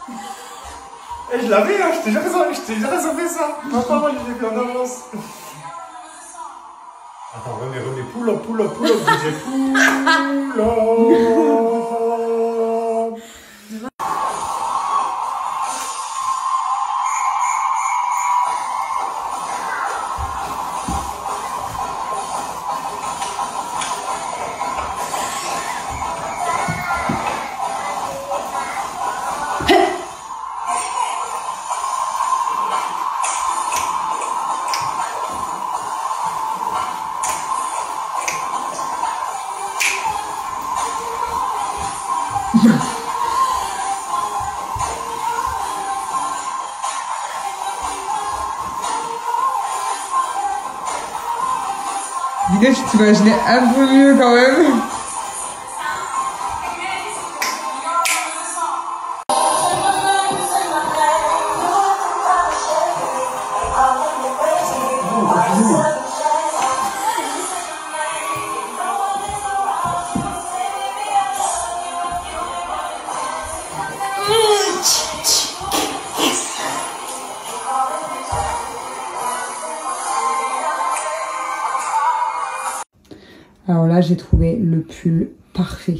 Et je l'avais, hein, je t'ai déjà réservé ça. Papa, moi, je l'ai fait en avance. Attends, remets, pull up, DJ, pull up. L'idée, tu t'imaginais un peu mieux quand même. Alors là, j'ai trouvé le pull parfait.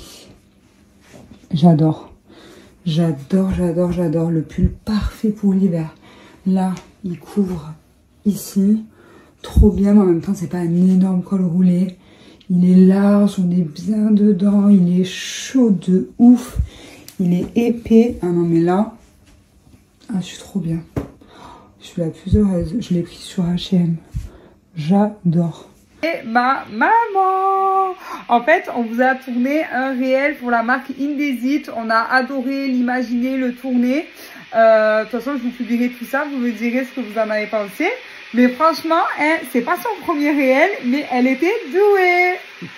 J'adore. J'adore le pull parfait pour l'hiver. Là, il couvre ici. Trop bien, mais en même temps, c'est pas un énorme col roulé. Il est large, on est bien dedans. Il est chaud de ouf. Il est épais. Ah non, mais là, ah, je suis trop bien. Je suis la plus heureuse. Je l'ai pris sur H&M. J'adore. Et ma maman. En fait, on vous a tourné un réel pour la marque Indesit. On a adoré l'imaginer, le tourner. De toute façon, je vous publierai tout ça. Vous me direz ce que vous en avez pensé. Mais franchement, hein, c'est pas son premier réel, mais elle était douée.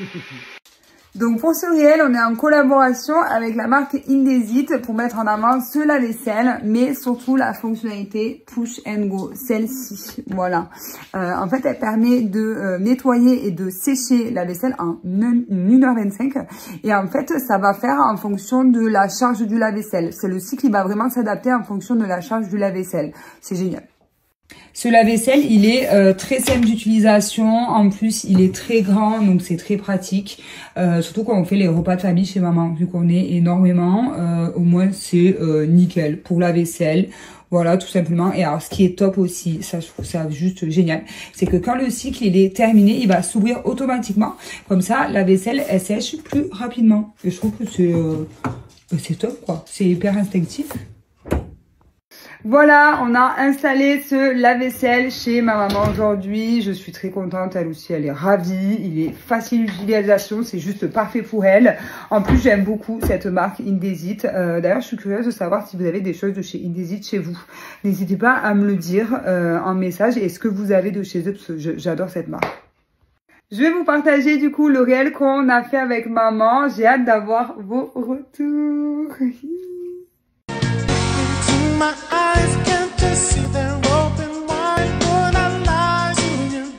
Donc pour ce réel, on est en collaboration avec la marque Indesit pour mettre en avant ce lave-vaisselle, mais surtout la fonctionnalité Push and Go, celle-ci, voilà. En fait, elle permet de nettoyer et de sécher la vaisselle en 1h25. Et en fait, ça va faire en fonction de la charge du lave-vaisselle. C'est le cycle qui va vraiment s'adapter en fonction de la charge du lave-vaisselle. C'est génial. Ce lave-vaisselle, il est très simple d'utilisation. En plus, il est très grand, donc c'est très pratique. Surtout quand on fait les repas de famille chez maman, vu qu'on est énormément. Au moins, c'est nickel pour la vaisselle. Voilà, tout simplement. Et alors, ce qui est top aussi, ça, je trouve ça juste génial, c'est que quand le cycle il est terminé, il va s'ouvrir automatiquement. Comme ça, la vaisselle, elle sèche plus rapidement. Et je trouve que c'est top, quoi. C'est hyper instinctif. Voilà, on a installé ce lave-vaisselle chez ma maman aujourd'hui. Je suis très contente, elle aussi, elle est ravie. Il est facile d'utilisation, c'est juste parfait pour elle. En plus, j'aime beaucoup cette marque Indesit. D'ailleurs, je suis curieuse de savoir si vous avez des choses de chez Indesit chez vous. N'hésitez pas à me le dire en message. Est-ce que vous avez de chez eux, parce que j'adore cette marque. Je vais vous partager du coup le réel qu'on a fait avec maman. J'ai hâte d'avoir vos retours. My eyes can't see them.